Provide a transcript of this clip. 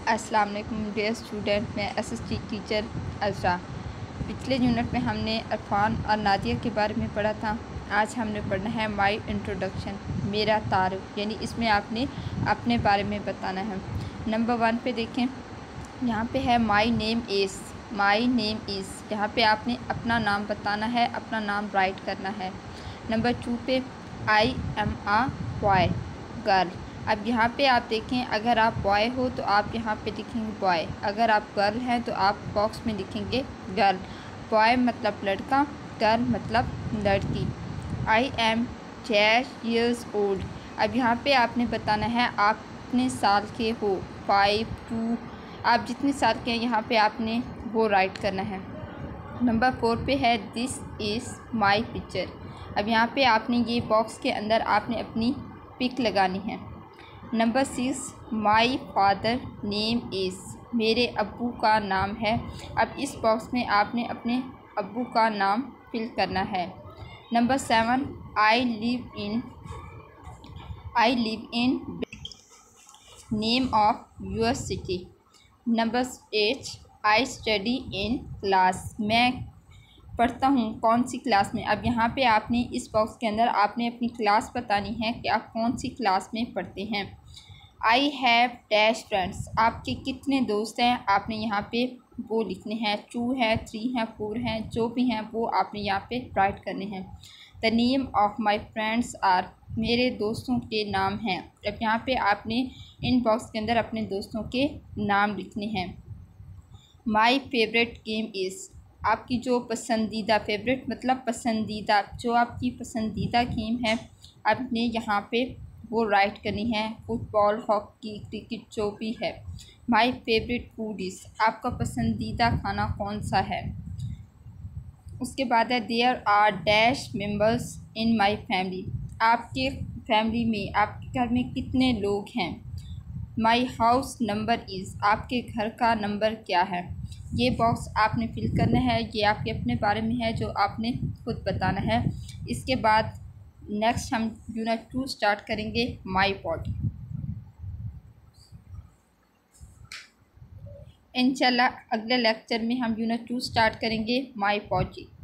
अस्सलाम वालेकुम dear student, मैं एसएसटी टीचर अज़रा। पिछले यूनिट में हमने अरफान और नादिया के बारे में पढ़ा था। आज हमने पढ़ना है माई इंट्रोडक्शन, मेरा तारुफ, यानी इसमें आपने अपने बारे में बताना है। नंबर 1 पे देखें, यहाँ पे है my name is. My name is, यहाँ पे आपने अपना नाम बताना है, अपना नाम राइट करना है। नंबर 2 पे I am a boy, girl. अब यहाँ पे आप देखें, अगर आप बॉय हो तो आप यहाँ पे लिखेंगे बॉय, अगर आप गर्ल हैं तो आप बॉक्स में लिखेंगे गर्ल। बॉय मतलब लड़का, गर्ल मतलब लड़की। I am 6 years old। अब यहाँ पे आपने बताना है आप कितने साल के हो, 5, 2, आप जितने साल के हैं यहाँ पे आपने वो राइट करना है। नंबर 4 पे है दिस इज़ माई पिक्चर। अब यहाँ पे आपने ये बॉक्स के अंदर आपने अपनी पिक लगानी है। Number 6 my father name is, मेरे अब्बू का नाम है। अब इस बॉक्स में आपने अपने अब्बू का नाम फिल करना है। Number 7 I live in name of your city. Number 8 I study in class, मैं पढ़ता हूँ कौन सी क्लास में। अब यहाँ पे आपने इस बॉक्स के अंदर आपने अपनी क्लास बतानी है कि आप कौन सी क्लास में पढ़ते हैं। आई हैव डैश फ्रेंड्स, आपके कितने दोस्त हैं आपने यहाँ पे वो लिखने हैं। 2 हैं, 3 हैं, 4 हैं, जो भी हैं वो आपने यहाँ पे राइट करने हैं। The name of my friends are, मेरे दोस्तों के नाम हैं। अब यहाँ पे आपने इन बॉक्स के अंदर अपने दोस्तों के नाम लिखने हैं। माई फेवरेट गेम इज़, आपकी जो पसंदीदा, फेवरेट मतलब पसंदीदा, जो आपकी पसंदीदा गेम है आपने यहाँ पे वो राइट करनी है। फुटबॉल, हॉकी, क्रिकेट, जो भी है। माई फेवरेट फूड इज़, आपका पसंदीदा खाना कौन सा है। उसके बाद है there are dash members in my family, आपके फैमिली में, आपके घर में कितने लोग हैं। माई हाउस नंबर इज़, आपके घर का नंबर क्या है। ये बॉक्स आपने फिल करना है, ये आपके अपने बारे में है जो आपने खुद बताना है। इसके बाद नेक्स्ट हम यूनिट 2 स्टार्ट करेंगे, माई बॉडी। इंशाल्लाह अगले लेक्चर में हम यूनिट 2 स्टार्ट करेंगे, माई बॉडी।